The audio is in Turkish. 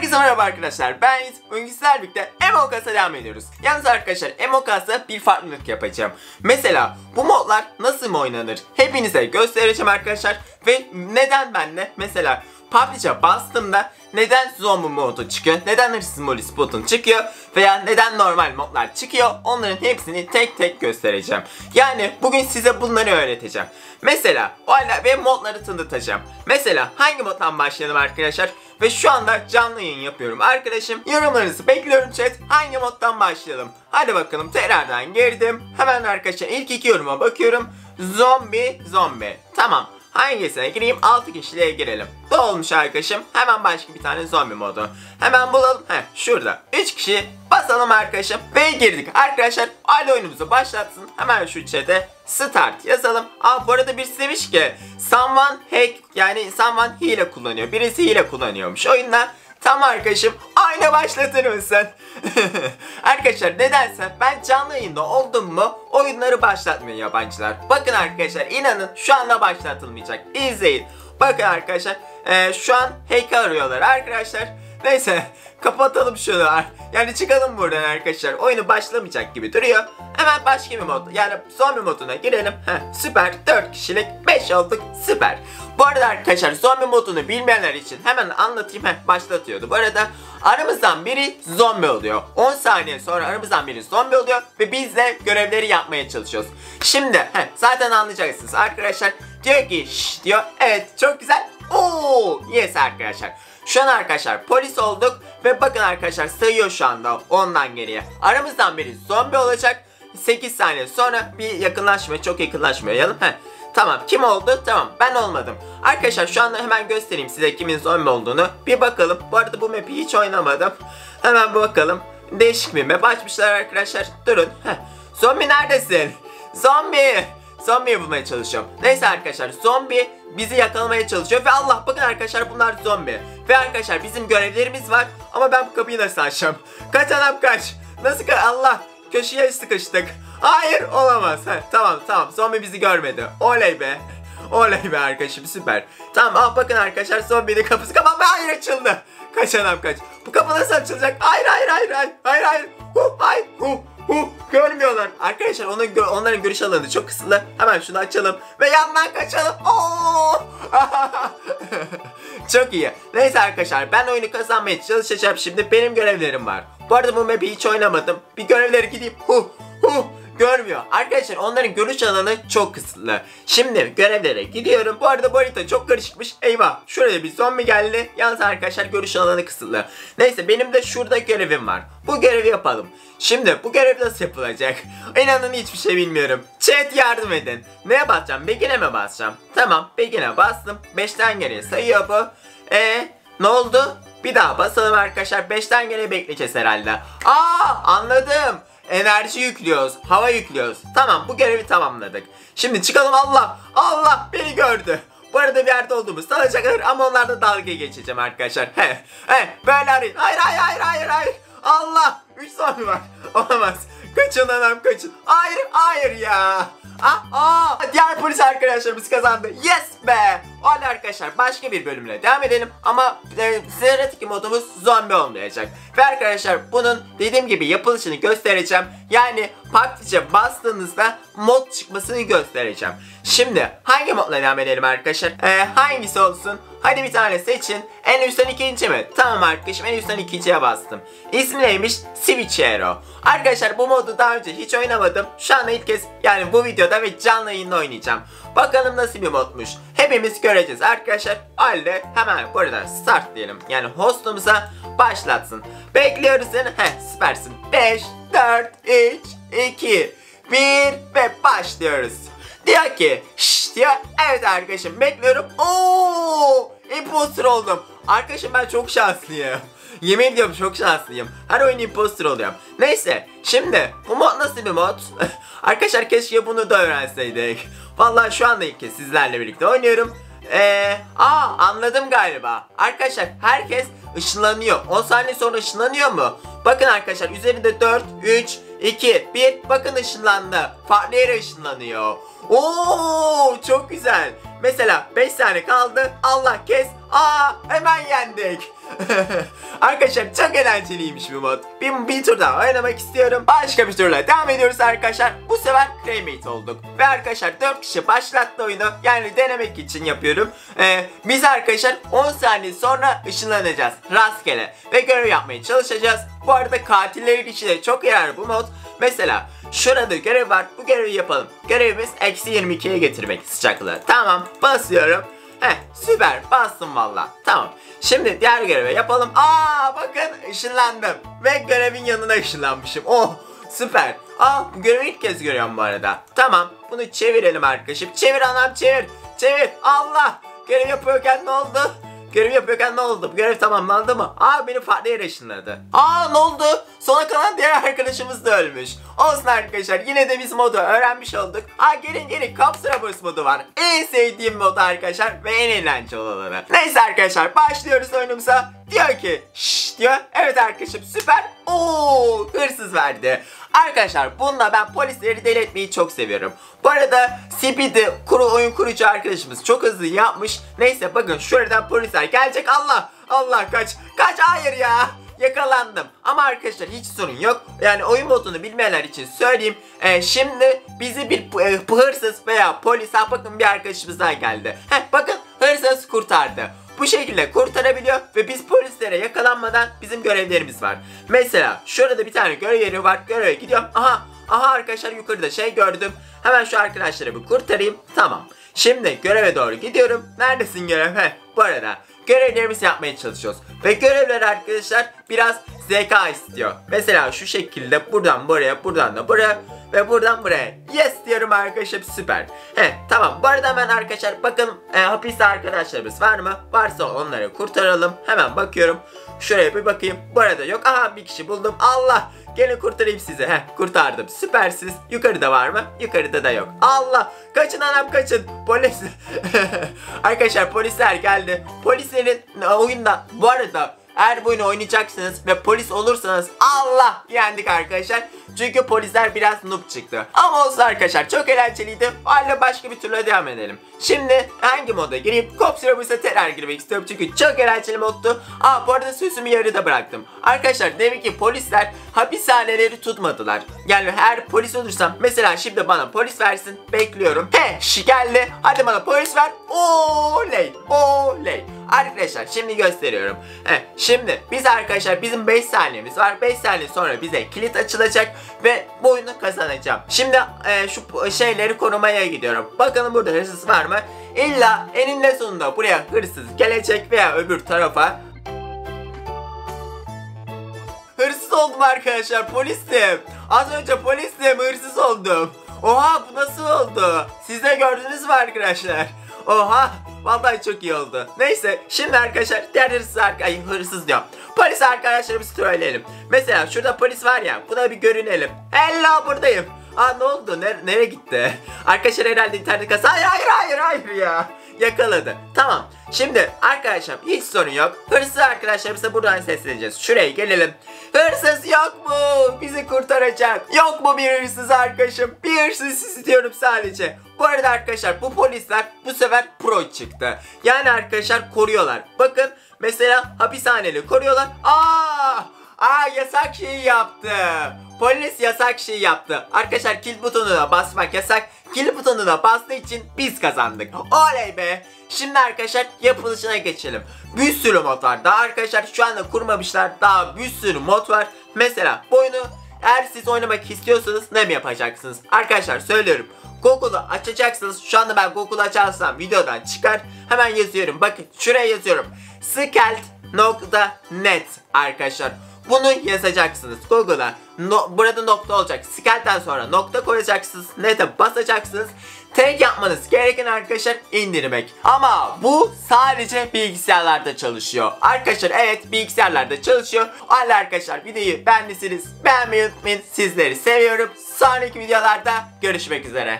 Herkese merhaba arkadaşlar, ben Yiğit. Bugün sizlerle birlikte Among Us'a devam ediyoruz. Yalnız arkadaşlar, Among Us'ta bir farklılık yapacağım. Mesela bu modlar nasıl mı oynanır hepinize göstereceğim arkadaşlar. Ve neden benle mesela Publish'a bastığımda neden zombi modu çıkıyor, neden hırsız Molly Spot'un çıkıyor veya neden normal modlar çıkıyor, onların hepsini tek tek göstereceğim. Yani bugün size bunları öğreteceğim. Mesela o halde ve modları tanıtacağım. Mesela hangi moddan başlayalım arkadaşlar? Ve şu anda canlı yayın yapıyorum arkadaşım. Yorumlarınızı bekliyorum chat. Hangi moddan başlayalım? Hadi bakalım, tekrardan girdim. Hemen arkadaşlar ilk iki yoruma bakıyorum. Zombi. Tamam. Hangisine gireyim? 6 kişiliğe girelim. Dolmuş arkadaşım. Hemen başka bir tane zombi modu. Hemen bulalım. Şurada. 3 kişi basalım arkadaşım. Ve girdik. Arkadaşlar hadi oyunumuzu başlatsın. Hemen şu chat'e start yazalım. Bu arada birisi demiş ki someone hack, yani someone hile kullanıyor. Birisi hile kullanıyormuş oyunda. Tam arkadaşım, aynı başlatır mısın? Arkadaşlar nedense ben canlı yayında oldum mu oyunları başlatmıyor yabancılar. Bakın arkadaşlar, inanın şu anda başlatılmayacak. İzleyin. Bakın arkadaşlar şu an hack arıyorlar arkadaşlar. Neyse kapatalım şunu. Yani çıkalım buradan arkadaşlar. Oyunu başlamayacak gibi duruyor. Hemen başka bir mod, yani zombi moduna girelim. Süper, 4 kişilik 5 olduk, süper. Bu arada arkadaşlar zombi modunu bilmeyenler için hemen anlatayım. Başlatıyordu. Bu arada aramızdan biri zombi oluyor. 10 saniye sonra aramızdan biri zombi oluyor ve biz de görevleri yapmaya çalışıyoruz. Şimdi zaten anlayacaksınız arkadaşlar. Diyor ki şşş diyor. Evet, çok güzel. Yes arkadaşlar. Şu an arkadaşlar polis olduk ve bakın arkadaşlar sayıyor şu anda 10'dan geriye. Aramızdan biri zombi olacak. 8 saniye sonra bir yakınlaşma, çok yakınlaşmayalım. Tamam, kim oldu? Tamam, ben olmadım. Arkadaşlar şu anda hemen göstereyim size kimin zombi olduğunu. Bir bakalım. Bu arada bu map'i hiç oynamadım. Hemen bir bakalım. Değişik bir map açmışlar arkadaşlar. Durun. Zombi neredesin? Zombiyi bulmaya çalışıyorum. Neyse arkadaşlar, zombi bizi yakalamaya çalışıyor ve Allah, bakın arkadaşlar bunlar zombi. Ve arkadaşlar bizim görevlerimiz var ama ben bu kapıyı nasıl açacağım? Kaç anam kaç. Nasıl Allah, köşeye sıkıştık. Hayır, olamaz. Tamam, zombi bizi görmedi. Oley be arkadaşım, süper. Tamam, bakın arkadaşlar zombinin kapısı kapandı. Hayır, açıldı. Kaç anam kaç. Bu kapı nasıl açılacak? Hayır. Görmüyorlar. Arkadaşlar onların görüş alanı çok kısıtlı. Hemen şunu açalım ve yandan kaçalım. Çok iyi. Neyse arkadaşlar, ben oyunu kazanmaya çalışacağım şimdi. Benim görevlerim var. Bu arada bu map'i hiç oynamadım. Bir görevleri gideyim. Görmüyor. Arkadaşlar onların görüş alanı çok kısıtlı. Şimdi görevlere gidiyorum. Bu arada bu harita çok karışıkmış. Eyvah. Şuraya bir zombi geldi. Yalnız arkadaşlar görüş alanı kısıtlı. Neyse, benim de şurada görevim var. Bu görevi yapalım. Şimdi bu görev nasıl yapılacak? İnanın hiçbir şey bilmiyorum. Chat yardım edin. Neye basacağım? Begin'e mi basacağım? Tamam, Begin'e bastım. 5'ten geriye sayıyor bu. Ne oldu? Bir daha basalım arkadaşlar. 5'ten geriye bekleyeceğiz herhalde. Anladım. Enerji yüklüyoruz, hava yüklüyoruz. Tamam, bu görevi tamamladık. Şimdi çıkalım. Allah beni gördü. Bu arada bir yerde olduğumuz sanacaklar ama onlarla dalga geçeceğim arkadaşlar. Böyle arayın. Hayır. Allah, 3 zombi var. Olamaz. Kaçın anam, kaçın. Hayır ya. Diğer polis arkadaşlarımız kazandı. Yes be. Hadi arkadaşlar başka bir bölümle devam edelim. Ama sıradaki modumuz zombi olmayacak. Ve arkadaşlar bunun dediğim gibi yapılışını göstereceğim. Yani PUBG'ye bastığınızda mod çıkmasını göstereceğim. Şimdi hangi modla devam edelim arkadaşlar? Hangisi olsun? Hadi bir tane seçin. En üstten ikinci mi? Tamam arkadaşım, en üstten ikinciye bastım. İsmi neymiş? Switchero. Arkadaşlar bu modu daha önce hiç oynamadım. Şu anda ilk kez, yani bu videoda ve canlı yayında oynayacağım. Bakalım nasıl bir modmuş. Hepimiz göreceğiz arkadaşlar. Halde hemen burada start diyelim. Yani hostumuza başlatsın. Bekliyoruz seni. Süpersin. 5, 4, 3, 2, 1 ve başlıyoruz. Diyor ki şşş diyor. Evet arkadaşım, bekliyorum. Imposter oldum. Arkadaşım ben çok şanslıyım. Yemin ediyorum çok şanslıyım. Her oyun imposter oluyorum. Neyse, şimdi bu mod nasıl bir mod? Arkadaşlar keşke bunu da öğrenseydik. Vallahi şu anda ilk kez sizlerle birlikte oynuyorum. Anladım galiba. Arkadaşlar herkes ışınlanıyor. 10 saniye sonra ışınlanıyor mu? Bakın arkadaşlar üzerinde 4, 3, 2, 1. Bakın ışınlandı. Farklı yere ışınlanıyor. Çok güzel. Mesela 5 saniye kaldı. Allah kes. Hemen yendik. Arkadaşlar çok eğlenceliymiş bu mod. Bir tur daha oynamak istiyorum. Başka bir turla devam ediyoruz arkadaşlar. Bu sefer crewmate olduk. Ve arkadaşlar 4 kişi başlattı oyunu. Yani denemek için yapıyorum. Biz arkadaşlar 10 saniye sonra ışınlanacağız. Rastgele. Ve görev yapmaya çalışacağız. Bu arada katillerin içinde çok yarar bu mod. Mesela şurada görev var. Bu görevi yapalım. Görevimiz -22'ye getirmek sıcaklığı. Tamam, basıyorum. Süper, bastım valla. Tamam. Şimdi diğer görevi yapalım. Bakın ışınlandım. Ve görevin yanına ışınlanmışım. Oh, süper. Bu görevi ilk kez görüyorum bu arada. Tamam, bunu çevirelim arkadaşım. Çevir anam, çevir. Çevir. Allah. Görev yapıyorken ne oldu? Görev yapıyorken ne oldu? Bu görev tamamlandı mı? Beni farklı yere ışınladı. Ne oldu? Sona kalan diğer arkadaşımız da ölmüş. Olsun arkadaşlar, yine de biz modu öğrenmiş olduk. Gelin Kapsula Burst modu var. En sevdiğim mod arkadaşlar ve en eğlenceli olanı. Neyse arkadaşlar, başlıyoruz oyunumuza. Diyor ki şşş diyor. Evet arkadaşım, süper. Hırsız verdi. Arkadaşlar bununla ben polisleri deli etmeyi çok seviyorum. Bu arada Speedy oyun kurucu arkadaşımız çok hızlı yapmış. Neyse bakın şuradan polisler gelecek. Allah kaç. Hayır ya. Yakalandım. Ama arkadaşlar hiç sorun yok. Yani oyun modunu bilmeyenler için söyleyeyim. Şimdi bizi bir hırsız veya polis, bakın bir arkadaşımız daha geldi. Bakın hırsız kurtardı. Bu şekilde kurtarabiliyor ve biz polislere yakalanmadan bizim görevlerimiz var. Mesela şurada bir tane görev yeri var. Göreve gidiyorum. Aha arkadaşlar, yukarıda gördüm. Hemen şu arkadaşları bir kurtarayım. Tamam. Şimdi göreve doğru gidiyorum. Neredesin görev? Bu arada görevlerimizi yapmaya çalışıyoruz. Ve görevler arkadaşlar biraz zeka istiyor. Mesela şu şekilde buradan buraya, buradan da buraya ve buradan buraya. Yes diyorum arkadaşlar, süper. Tamam, bu arada hemen arkadaşlar bakın hapiste arkadaşlarımız var mı? Varsa onları kurtaralım. Hemen bakıyorum. Şuraya bir bakayım. Bu arada yok. Bir kişi buldum. Allah. Gelin kurtarayım sizi. Kurtardım. Süpersiniz. Yukarıda var mı? Yukarıda da yok. Allah. Kaçın anam, kaçın. Polis. Arkadaşlar polisler geldi. Polislerin oyunda bu arada eğer bu oyunu oynayacaksınız ve polis olursanız Allah, yendik arkadaşlar. Çünkü polisler biraz noob çıktı. Ama olsun arkadaşlar, çok eğlenceliydi. Hala başka bir türlü devam edelim. Şimdi hangi moda gireyim? Kapsula Burst'a tekrar girmek istiyorum çünkü çok eğlenceli moddu. Bu arada sözümü yarıda bıraktım. Arkadaşlar demek ki polisler hapishaneleri tutmadılar. Yani eğer polis olursam, mesela şimdi bana polis versin, bekliyorum. Geldi. Hadi bana polis ver. Oley. Arkadaşlar şimdi gösteriyorum. Şimdi biz arkadaşlar, bizim 5 saniyemiz var. 5 saniye sonra bize kilit açılacak ve bu oyunu kazanacağım. Şimdi şu şeyleri korumaya gidiyorum. Bakalım burada hırsız var mı? İlla eninde sonunda buraya hırsız gelecek veya öbür tarafa. Hırsız oldum arkadaşlar, polistim. Az önce polistim, hırsız oldum. Oha, bu nasıl oldu? Siz de gördünüz mü arkadaşlar? Oha, vallahi çok iyi oldu. Neyse, şimdi arkadaşlar diğer hırsız diyorum. Polis arkadaşlarımızı trolleyelim. Mesela şurada polis var ya, buna bir görünelim. Hello, buradayım. Ne oldu? Nereye gitti? Arkadaşlar herhalde internet kası. Hayır ya. Yakaladı. Tamam. Şimdi arkadaşlar hiç sorun yok. Hırsız arkadaşlarımıza buradan sesleneceğiz. Şuraya gelelim. Hırsız yok mu? Bizi kurtaracak. Yok mu bir hırsız arkadaşım? Bir hırsız istiyorum sadece. Bu arada arkadaşlar bu polisler bu sefer pro çıktı. Yani arkadaşlar koruyorlar. Bakın mesela hapishaneli koruyorlar. Yasak şeyi yaptı. Polis yasak şeyi yaptı. Arkadaşlar kill butonuna basmak yasak. Kill butonuna bastığı için biz kazandık. Oley be. Şimdi arkadaşlar yapılışına geçelim. Bir sürü mod var. Daha arkadaşlar şu anda kurmamışlar. Daha bir sürü mod var. Mesela bu oyunu eğer siz oynamak istiyorsanız ne mi yapacaksınız? Arkadaşlar söylüyorum. Google'u açacaksınız. Şu anda ben Google'u açarsam videodan çıkar. Hemen yazıyorum. Bakın şuraya yazıyorum. Skelt.net arkadaşlar. Bunu yazacaksınız Google'a. Burada nokta olacak. Skelt'ten sonra nokta koyacaksınız. Net'e basacaksınız. Tek yapmanız gereken arkadaşlar indirmek. Ama bu sadece bilgisayarlarda çalışıyor. Arkadaşlar evet, bilgisayarlarda çalışıyor. Hadi arkadaşlar, videoyu beğendiyseniz beğenmeyi unutmayın. Sizleri seviyorum. Sonraki videolarda görüşmek üzere.